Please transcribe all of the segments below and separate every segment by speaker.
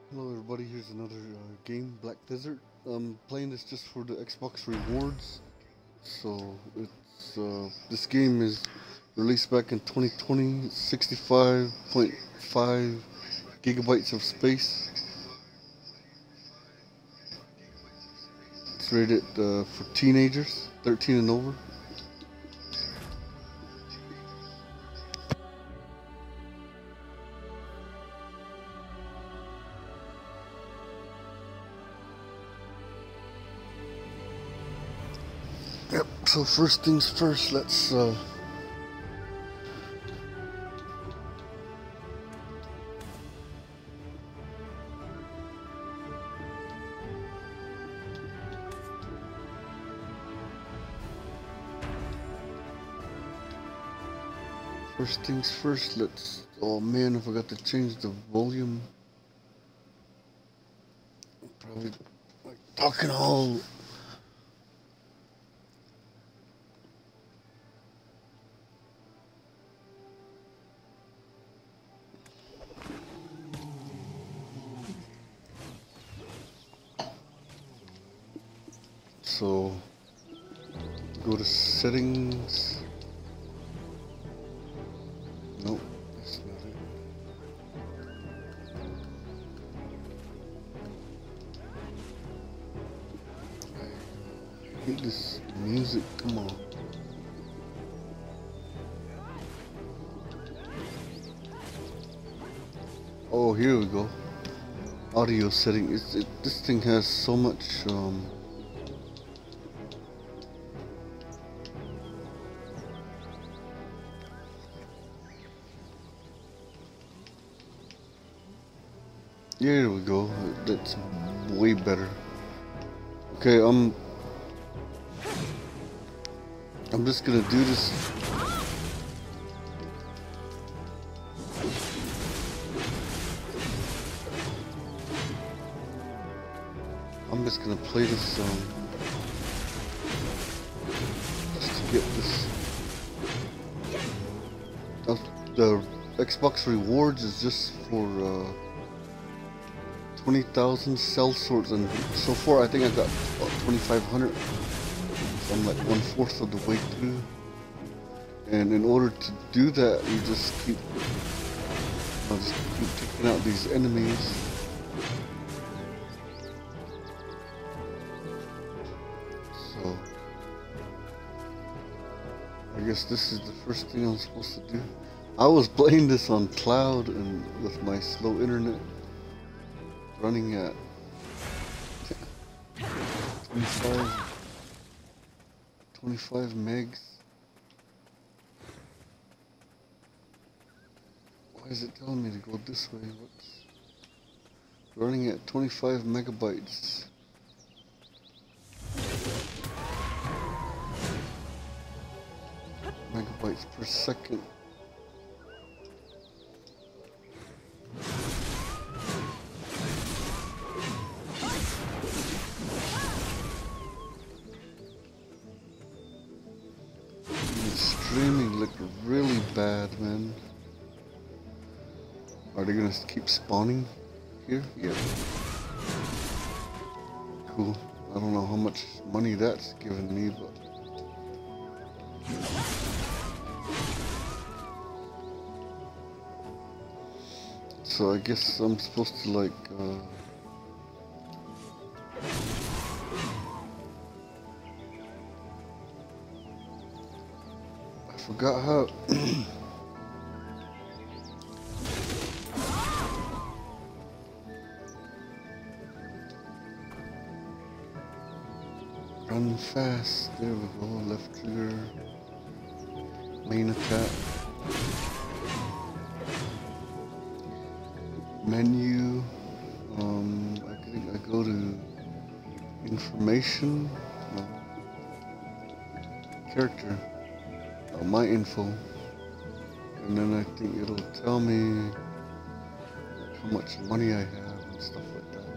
Speaker 1: Hello everybody, here's another game, Black Desert. I'm playing this just for the Xbox rewards. So this game is released back in 2020, 65.5 gigabytes of space. It's rated for teenagers, 13 and over. Yep, so first things first, let's oh man, I forgot to change the volume. Probably like talking all so go to settings. Nope, that's not it. I hate this music, come on. Oh, here we go. Audio setting. This thing has so much here we go. That's way better. Okay, I'm just gonna do this. I'm just gonna play this song just to get this. The Xbox rewards is just for 20,000 cell sorts, and so far I think I got about 2,500. So I'm like 1/4 of the way through. And in order to do that, you just keep taking out these enemies. So I guess this is the first thing I'm supposed to do. I was playing this on cloud and with my slow internet running at 25 megs. Why is it telling me to go this way? What's running at 25 megabytes? Megabytes per second. Streaming looked really bad, man. Are they gonna keep spawning here? Yeah. Cool. I don't know how much money that's giving me, but so I guess I'm supposed to like I forgot how run fast. There we go. Left trigger. Main attack. Menu. I think I go to information. No. Character. My info. And then I think it'll tell me how much money I have and stuff like that.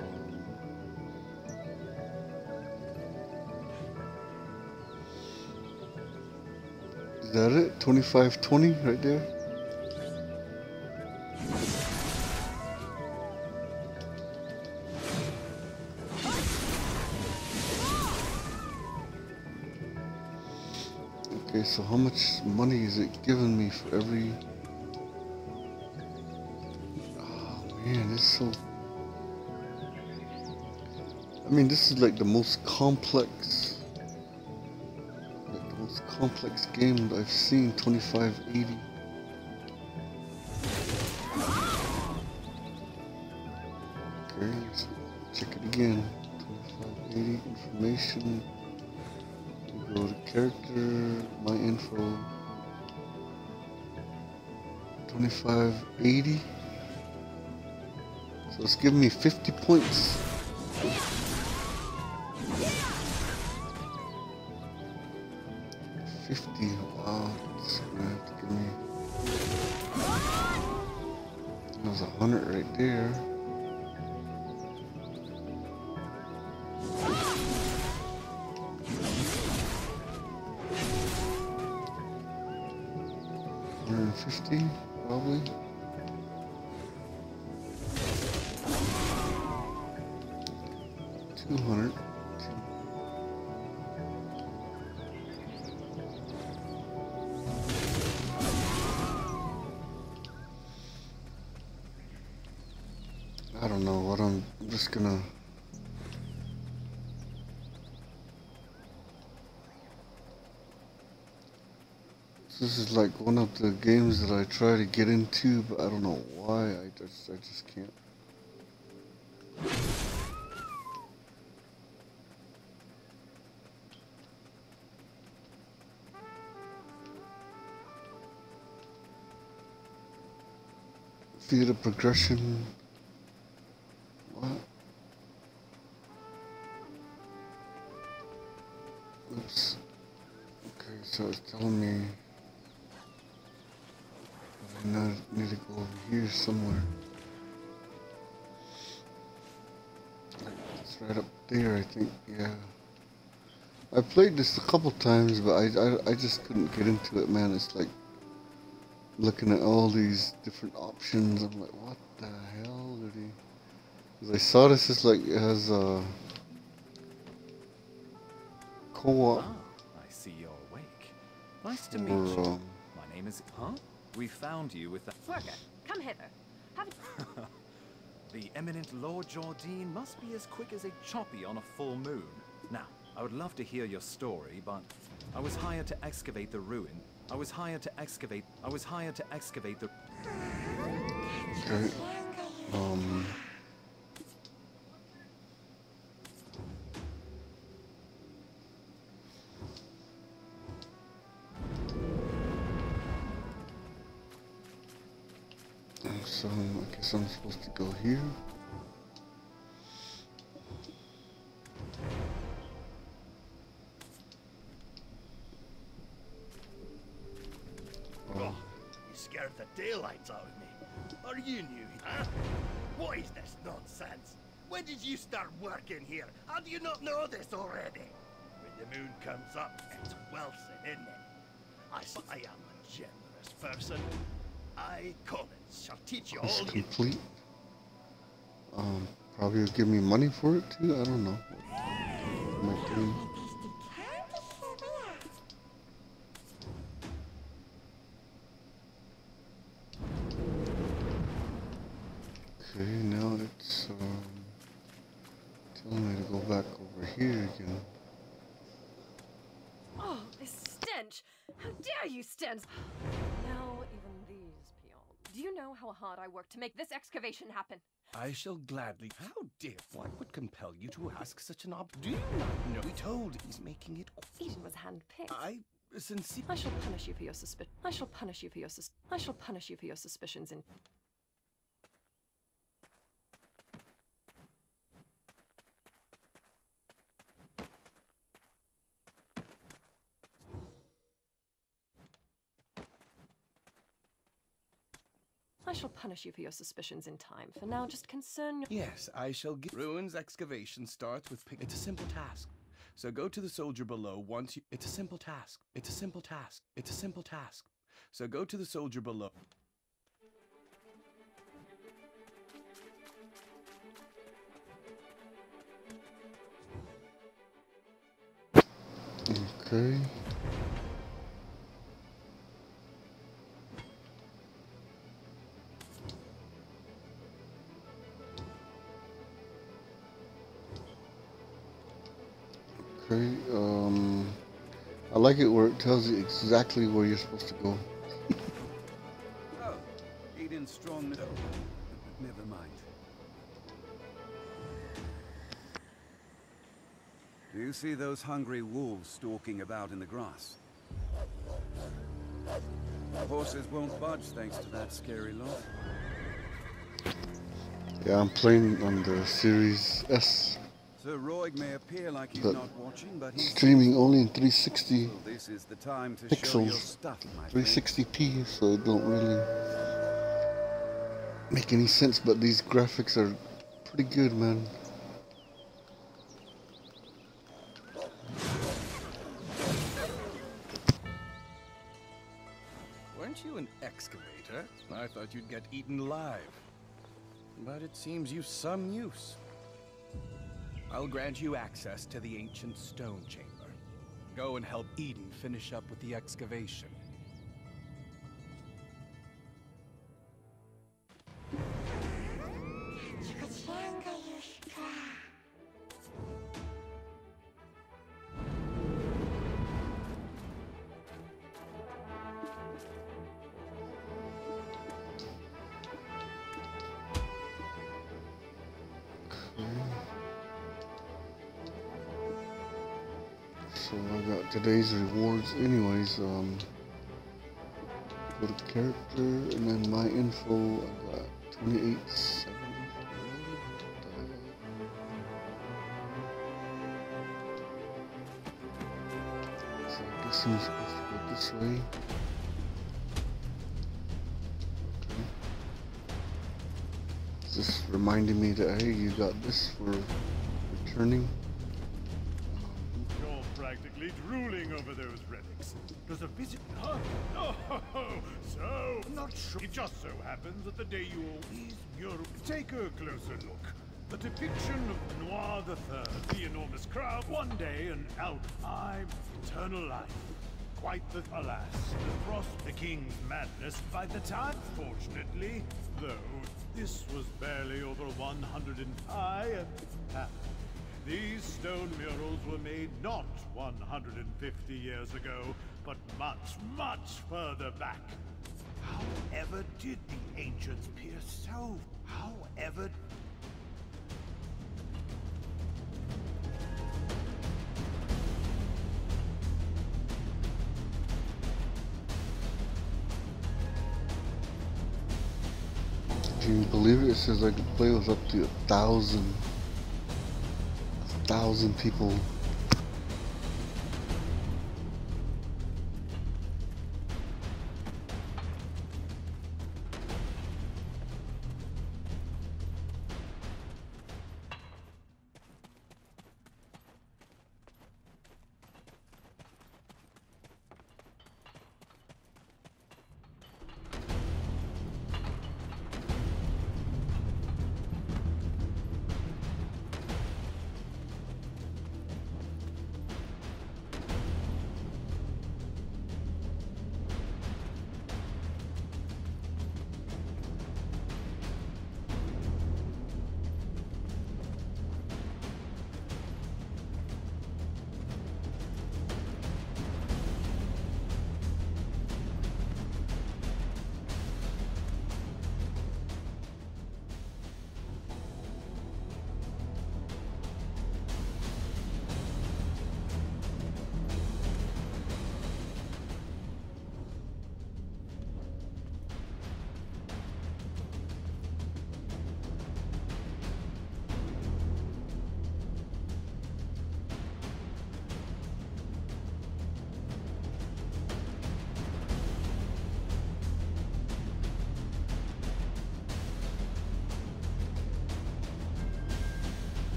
Speaker 1: Is that it? 2520 right there? Okay, so how much money is it giving me for every... Oh man, it's so... I mean, this is like the most complex... Like the most complex game that I've seen, 2580. Okay, let's check it again. 2580, information. We go to character, my info. 2580. So it's giving me 50 points. 50, wow, that's gonna have to give me... That was 100 right there. $150, probably. $200. I don't know what I'm just gonna... This is like one of the games that I try to get into, but I don't know why. I just can't. Via the progression. What? Oops. Okay, so it's telling me that I need to go over here somewhere. It's right up there, I think. Yeah. I played this a couple times, but I just couldn't get into it, man. It's like looking at all these different options. I'm like, what the hell did he? Because I saw this is like it has a co-op.
Speaker 2: Ah, I see you're awake. Nice to meet you. My name is... Huh? We found you with the...
Speaker 3: Worker, come hither. Have...
Speaker 2: The eminent Lord Jardine must be as quick as a choppy on a full moon. Now, I would love to hear your story, but I was hired to excavate the ruin. I was hired to excavate the...
Speaker 1: Okay. So I guess I'm supposed to go here.
Speaker 4: Oh, you scared the daylights out of me. Are you new, huh? What is this nonsense? When did you start working here? How do you not know this already? When the moon comes up, it's Wilson, isn't it? I am a generous person. I, Collins, shall teach you all you...
Speaker 1: Complete. Probably will give me money for it too. I don't know. What am I doing? Okay, now it's telling me to go back over here again.
Speaker 3: Oh, this stench! How dare you stench! Now even these peons. Do you know how hard I worked to make this excavation happen?
Speaker 5: I shall gladly. How dare what would compel you to ask such an do you not know? We told he's making it.
Speaker 3: Eden was handpicked.
Speaker 5: I sincere.
Speaker 3: I shall punish you for your suspicion. I shall punish you for your I shall punish you for your suspicions in. I shall punish you for your suspicions in time. For now, just concern your...
Speaker 5: Yes, I shall get... Ruins excavation starts with pick... It's a simple task. So go to the soldier below once you... It's a simple task. It's a simple task. It's a simple task. So go to the soldier below.
Speaker 1: Okay. Okay, I like it where it tells you exactly where you're supposed to go.
Speaker 6: Oh, Eden's strong. No, never mind. Do you see those hungry wolves stalking about in the grass? Horses won't budge thanks to that scary lot.
Speaker 1: Yeah, I'm playing on the Series S.
Speaker 6: Sir Roig may appear like he's
Speaker 1: But
Speaker 6: not watching, but he's
Speaker 1: streaming only in 360
Speaker 6: so this is the time to show your
Speaker 1: pixels,
Speaker 6: stuff, my friend.
Speaker 1: 360p, so it don't really make any sense, but these graphics are pretty good, man.
Speaker 5: Weren't you an excavator? I thought you'd get eaten live. But it seems you've some use. I'll grant you access to the ancient stone chamber. Go and help Eden finish up with the excavation.
Speaker 1: So I got today's rewards anyways. Go to character and then my info. I got 2870. So I guess I'm supposed to go this way. Okay. It's just reminding me that hey, you got this for returning.
Speaker 4: Practically drooling over those relics. Does a visit? Huh? Oh, so not sure. It just so happens that the day you always mural. Take a closer look. A depiction of Noir III, the enormous crowd. One day, an time, eternal life. Quite the alas, the frost, the king's madness. By the time, fortunately, though, this was barely over 105 and half. These stone murals were made not 150 years ago, but much, much further back. However did the ancients pierce so? However...
Speaker 1: Can you believe it? It says I can play with up to 1,000 people.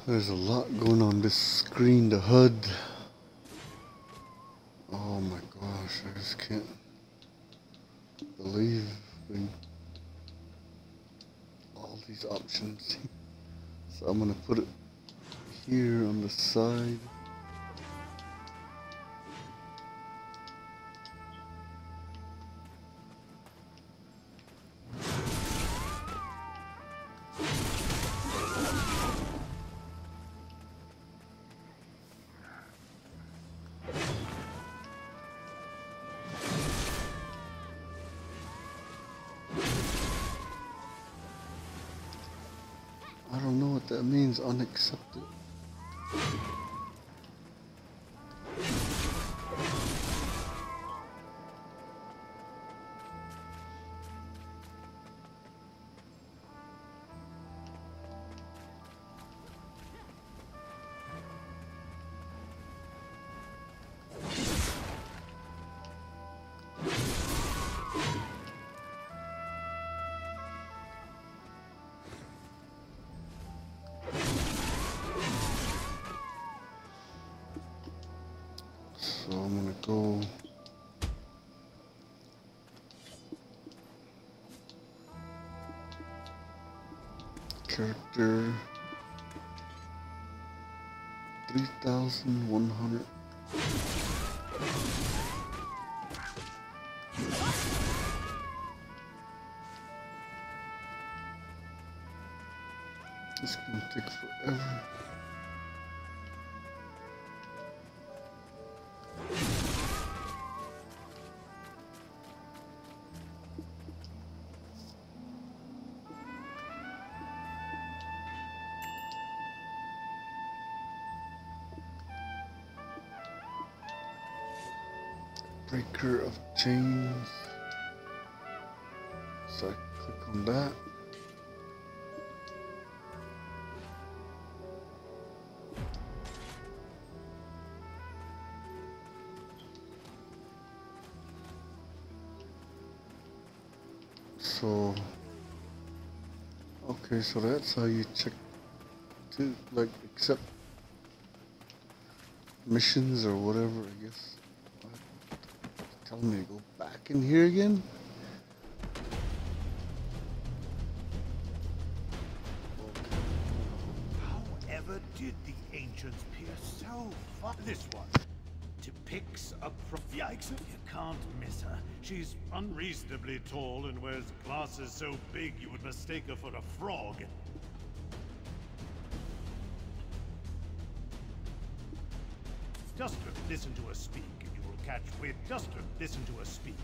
Speaker 1: There's a lot going on this screen, the HUD. Oh my gosh, I just can't believe all these options. So I'm gonna put it here on the side. I don't know what that means, unaccepted. So I'm gonna go character 3100. It's gonna take forever. Breaker of chains. So I click on that. So, okay, so that's how you check to like accept missions or whatever, I guess. Telling me to go back in here again?
Speaker 4: However did the ancients pierce so far? This one depicts a yikes. You can't miss her. She's unreasonably tall and wears glasses so big you would mistake her for a frog. Just listen to her speak and you will catch with. Just listen to her speak.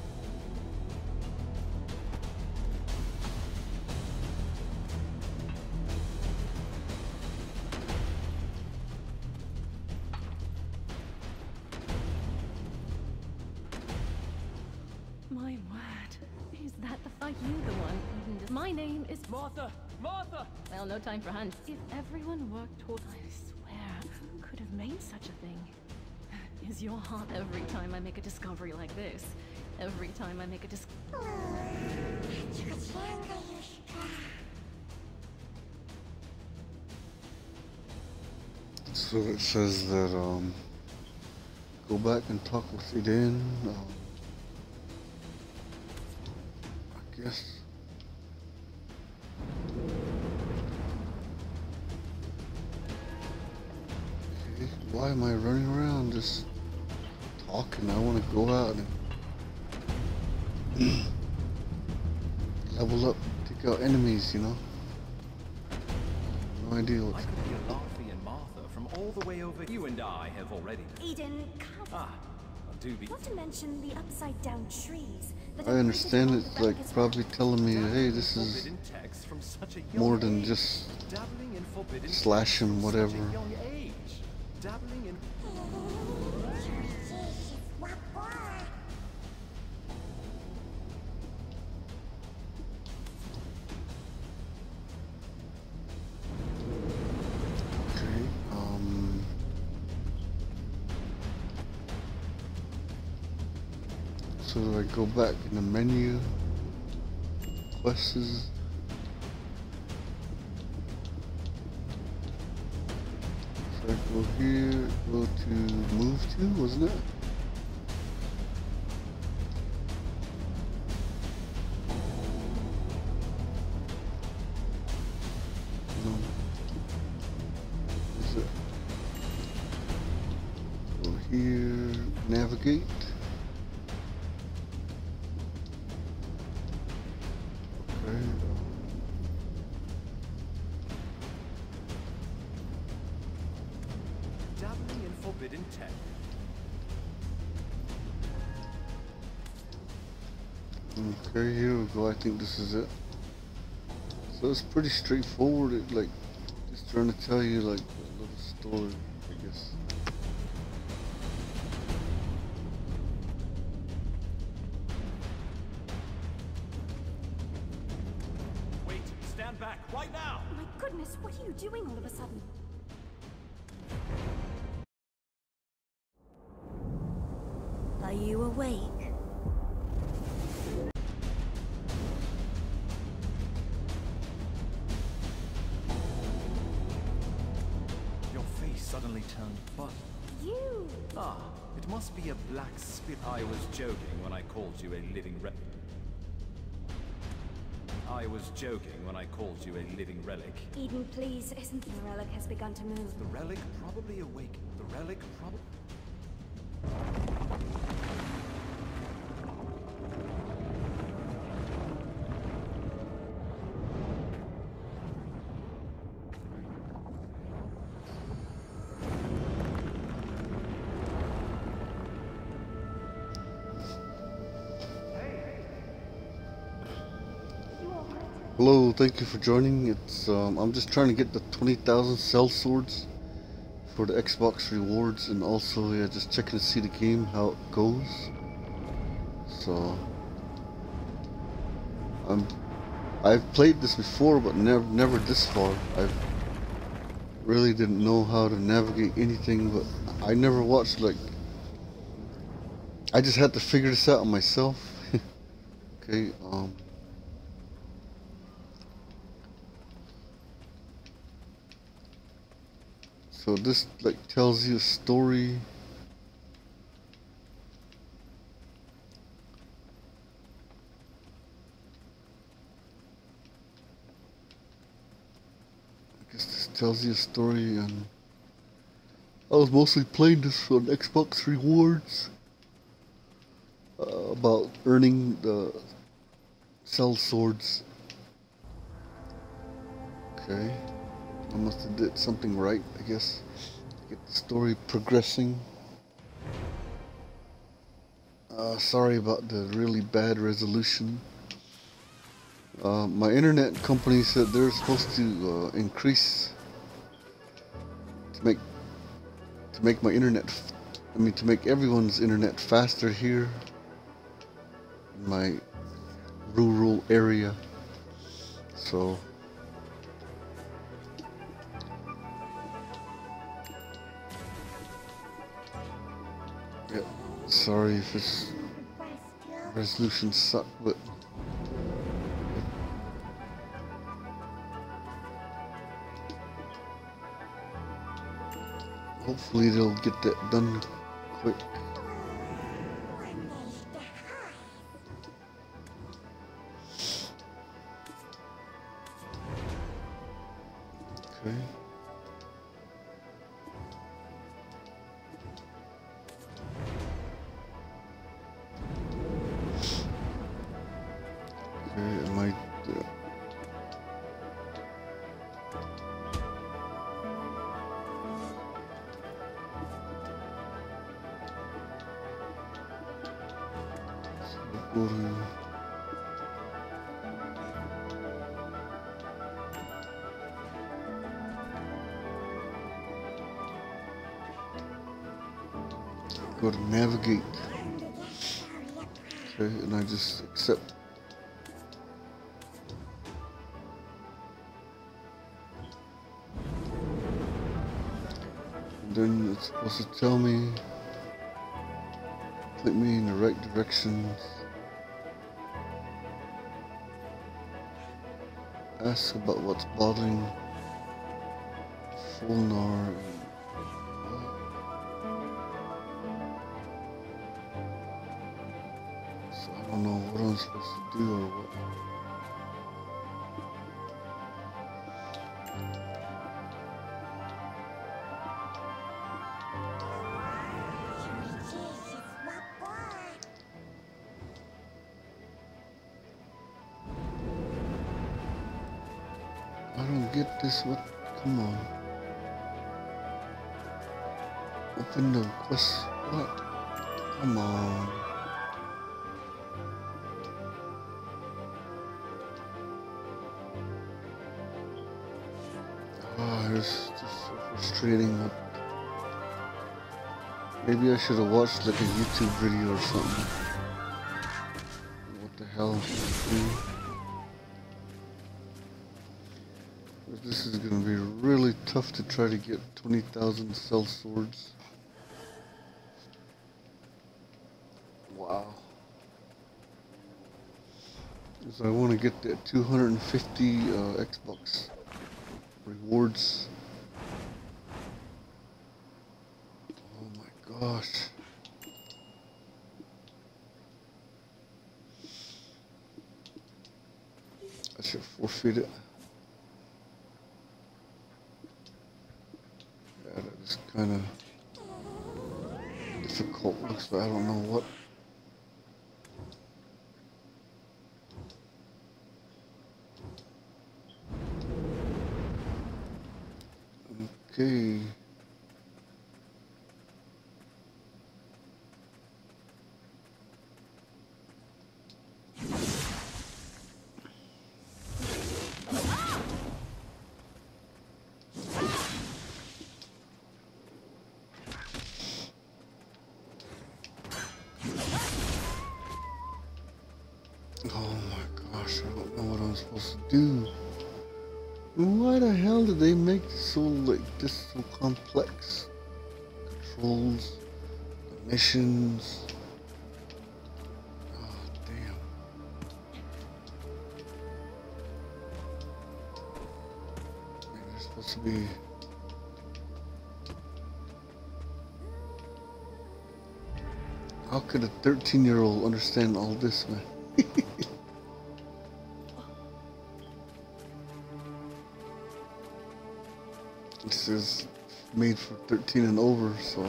Speaker 3: My word. Is that the fight? You the one? My name is Martha. Martha! Well, no time for hunts. If everyone worked toward, I swear, who could have made such a thing? Is your heart every time I make a discovery like this? Every time I make a
Speaker 1: So it says that go back and talk with Eden. I guess. Okay, why am I running around just talking? I want to go out and level up, take out enemies, you know? No idea
Speaker 2: I
Speaker 1: what's
Speaker 2: could hear Laufey and Martha from all the way over. You and I have already.
Speaker 7: Eden, come.
Speaker 2: Ah, do be.
Speaker 7: Not to mention the upside-down trees. That
Speaker 1: I understand it's like probably telling me, hey, this is
Speaker 2: Forbidden text from such a young
Speaker 1: more than
Speaker 2: age.
Speaker 1: just
Speaker 2: Dabbling in forbidden
Speaker 1: slash
Speaker 2: text
Speaker 1: him,
Speaker 2: from
Speaker 1: whatever.
Speaker 2: Such a young age. Dabbling in.
Speaker 1: Okay, so do I go back in the menu? Quests? Go here, go to move to, wasn't it? No. Is it? Go here, navigate. Okay.
Speaker 2: Dabbling in forbidden tech.
Speaker 1: Okay, here we go. I think this is it. So it's pretty straightforward. It like just trying to tell you like a little story, I guess.
Speaker 2: Wait, stand back, right now!
Speaker 7: My goodness, what are you doing all of a sudden? Are you awake?
Speaker 2: Your face suddenly turned butt.
Speaker 7: You!
Speaker 2: Ah, it must be a black spit. I was joking when I called you a living relic. I was joking when I called you a living relic.
Speaker 7: Eden, please, isn't the relic has begun to move?
Speaker 2: The relic probably awake. The relic probably...
Speaker 1: Hello, thank you for joining. It's I'm just trying to get the 20,000 cell swords for the Xbox rewards, and also yeah, just checking to see the game how it goes. So I've played this before, but never this far. I really didn't know how to navigate anything, but I never watched like. I just had to figure this out on myself. Okay. So this like tells you a story. I guess this tells you a story, and I was mostly playing this on Xbox rewards about earning the cell swords. Okay. I must have did something right, I guess, to get the story progressing. Sorry about the really bad resolution. My internet company said they're supposed to increase to make my internet, to make everyone's internet faster here in my rural area. So. Yeah, sorry if this resolution sucked, but hopefully they'll get that done quick. Okay. Am I go to navigate. Okay, and I just accept. Then it's supposed to tell me, point me in the right directions, ask about what's bothering Fulnar, don't know what I'm supposed to do or what. I don't get this. What? Come on. Open the quest. What? Come on. Ah, it's just so frustrating. Maybe I should have watched like a YouTube video or something. What the hell? This is gonna be really tough to try to get 20,000 cell swords. Wow. Because I want to get that 250 Xbox rewards. Oh my gosh. I should forfeit it. Yeah, that is kind of difficult. Looks like I don't know what. Okay. Oh my gosh, I don't know what I'm supposed to do. Why the hell did they make this so complex? Controls, the missions. Oh damn. Maybe they're supposed to be. How could a 13-year-old understand all this, man? This is made for 13 and over, so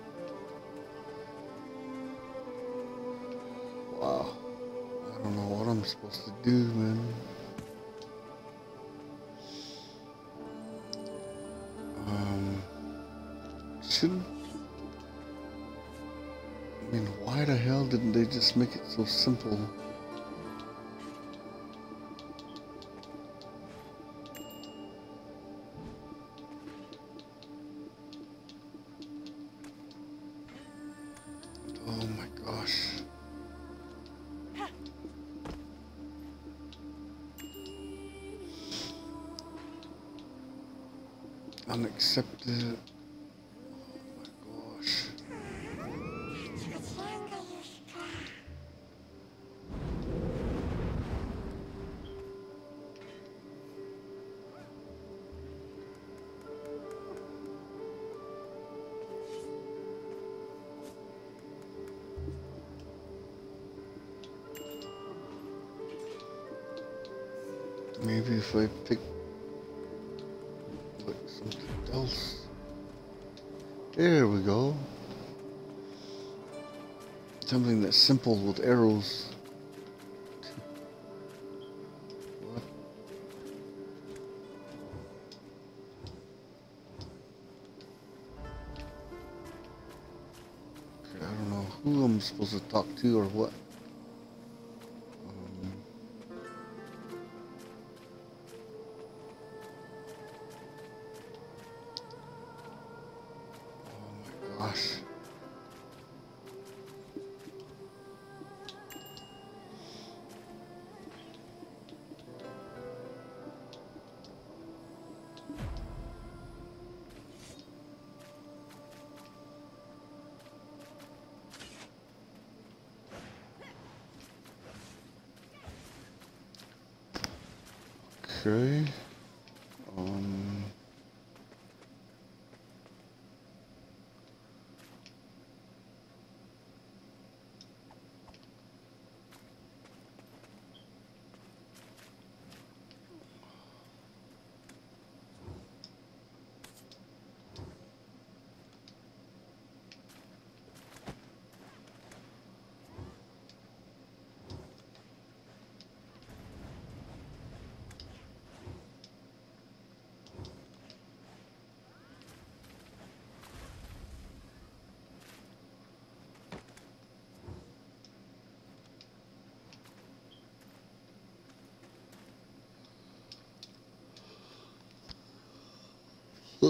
Speaker 1: wow. I don't know what I'm supposed to do, man. Shouldn't. I mean, why the hell didn't they just make it so simple? Oh my gosh. Unaccepted. Oh my gosh. Maybe if I pick like something else. There we go. Something that's simple with arrows. What? Okay, I don't know who I'm supposed to talk to or what. Gosh. Okay.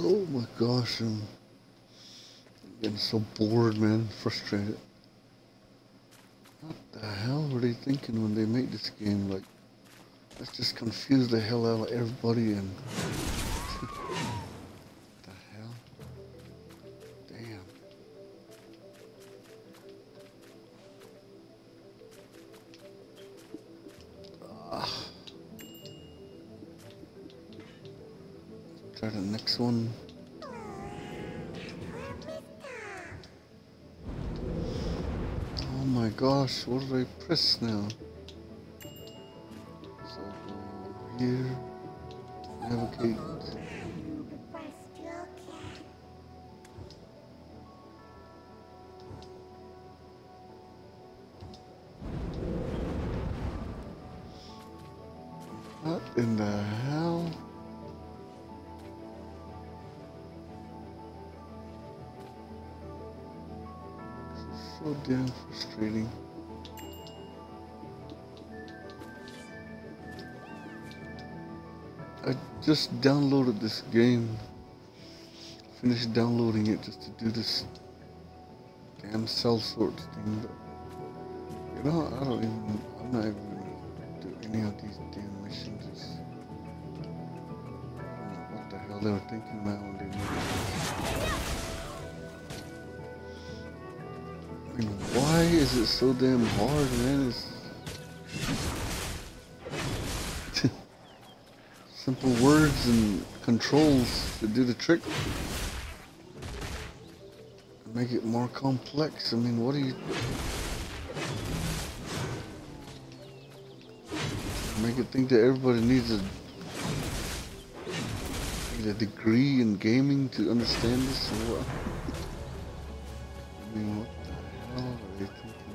Speaker 1: Oh my gosh, I'm getting so bored, man, frustrated. What the hell were they thinking when they made this game? Like, let's just confuse the hell out of everybody and... What the hell? Damn. Try the next one. Oh my gosh, what do I press now? So go here, navigate. What in the hell? So damn frustrating. I just downloaded this game. Finished downloading it just to do this damn cell sort thing. But, you know, I'm not even gonna do any of these damn missions. I don't know what the hell they were thinking about when they made it. I mean, why is it so damn hard, man? It's simple words and controls to do the trick. Make it more complex. I mean, what do you... Make it think that everybody needs a degree in gaming to understand this or what? I mean, what the hell are they thinking?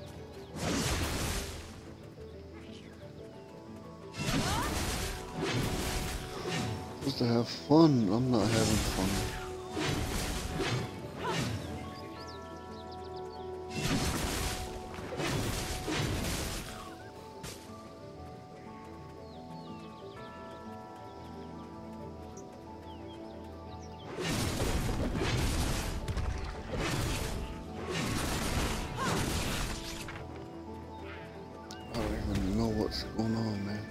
Speaker 1: Supposed to have fun. I'm not having fun. I don't even know what's going on, man.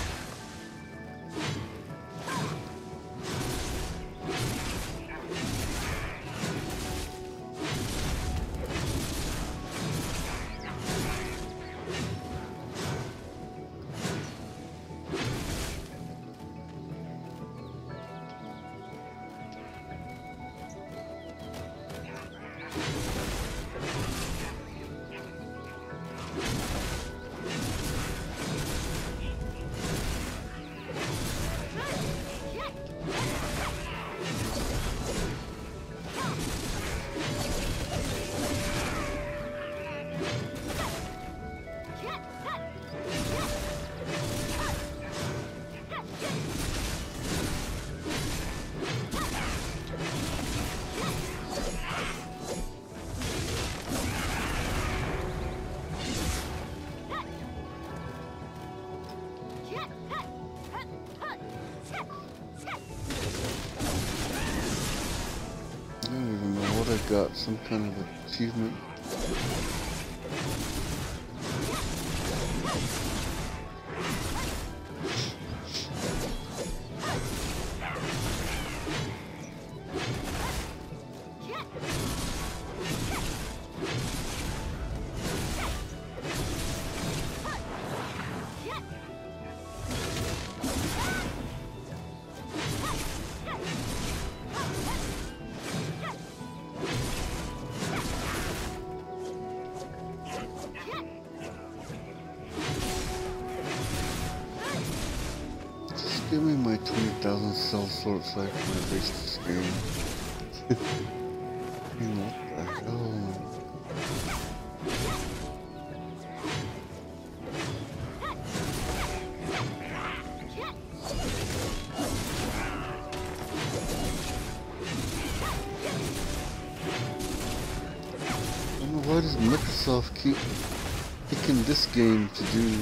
Speaker 1: I don't even know what I got, some kind of achievement. Give me my 20,000 cell sorts so I can erase this game. I mean, what the hell? I don't know, why does Microsoft keep picking this game to do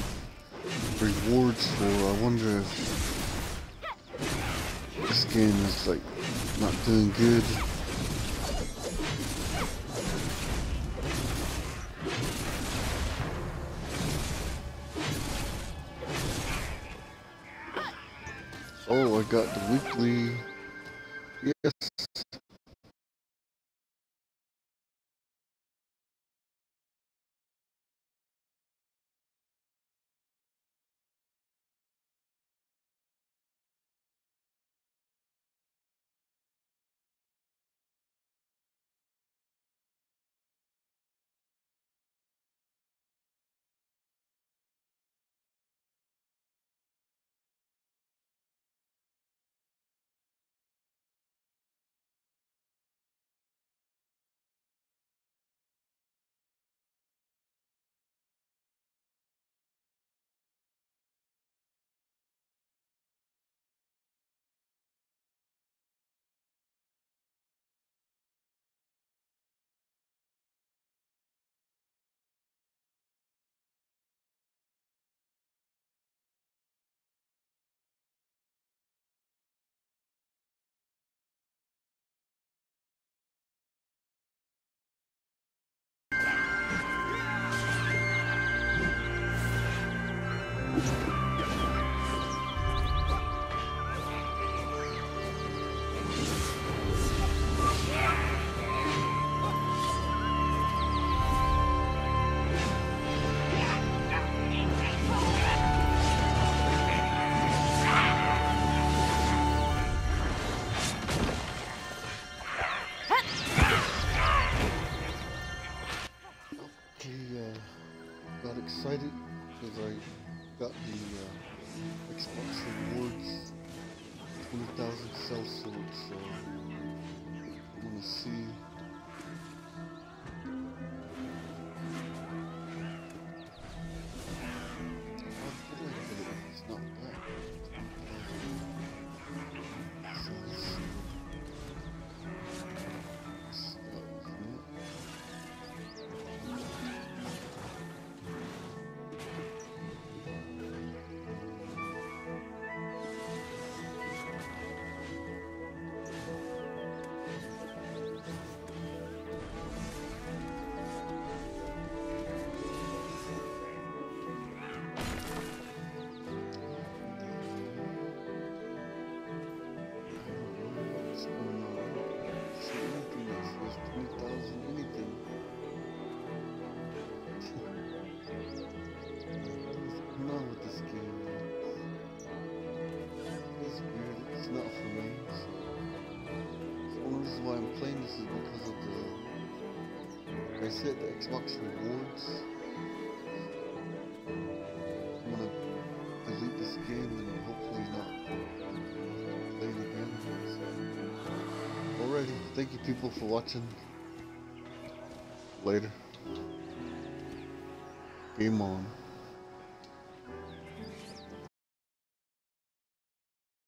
Speaker 1: rewards for? I wonder if this game is like Not doing good. Oh, I got the weekly. Yes. Got excited because I got the Xbox rewards, 20,000 cell swords, so I'm gonna see. It's not bad. Not for me. So one reason why I'm playing this is because of the, like I said, the Xbox rewards. I'm gonna delete this game and hopefully not play it again. So, alrighty, thank you people for watching. Later. Game on.